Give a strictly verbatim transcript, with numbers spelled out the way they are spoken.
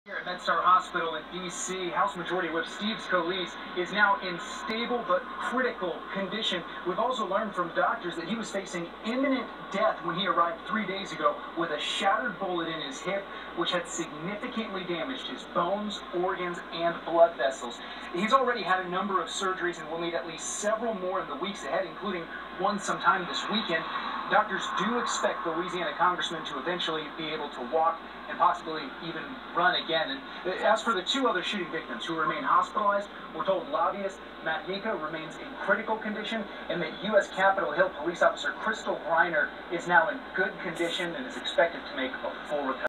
Here at MedStar Hospital in D C, House Majority Whip Steve Scalise is now in stable but critical condition. We've also learned from doctors that he was facing imminent death when he arrived three days ago with a shattered bullet in his hip, which had significantly damaged his bones, organs, and blood vessels. He's already had a number of surgeries and will need at least several more in the weeks ahead, including one sometime this weekend. Doctors do expect the Louisiana congressman to eventually be able to walk and possibly even run again. And as for the two other shooting victims who remain hospitalized, we're told lobbyist Matt Mika remains in critical condition, and that U S Capitol Hill police officer Crystal Griner is now in good condition and is expected to make a full recovery.